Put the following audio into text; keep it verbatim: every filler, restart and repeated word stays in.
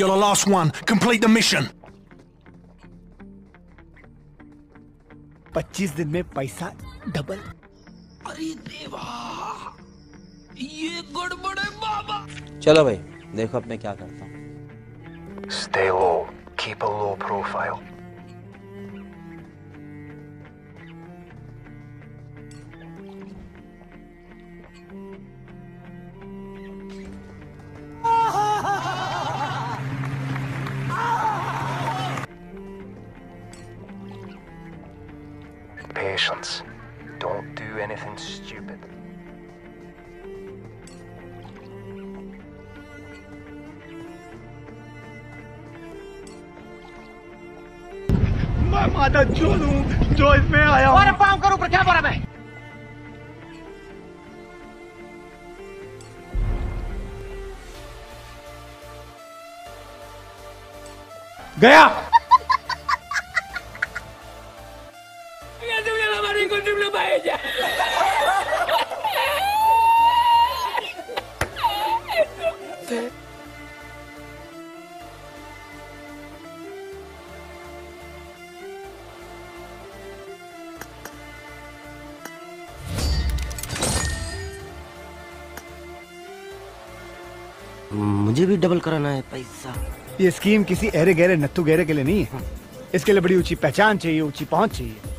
You're the last one. Complete the mission. पच्चीस दिन में पैसा डबल। अरे देवा, ये गड़बड़ है बाबा। चलो भाई, देखो अब मैं क्या करता हूँ। Stay low. Keep a low profile. Patience. Don't do anything stupid. मैं माता जो हूँ जो इसमें आया हूँ। और पाँव करूँ पर क्या बोला मैं? गया। मुझे भी डबल कराना है पैसा। ये स्कीम किसी अरे गहरे नत्थु गहरे के लिए नहीं है। इसके लिए बड़ी ऊंची पहचान चाहिए, ऊंची पहुंच चाहिए।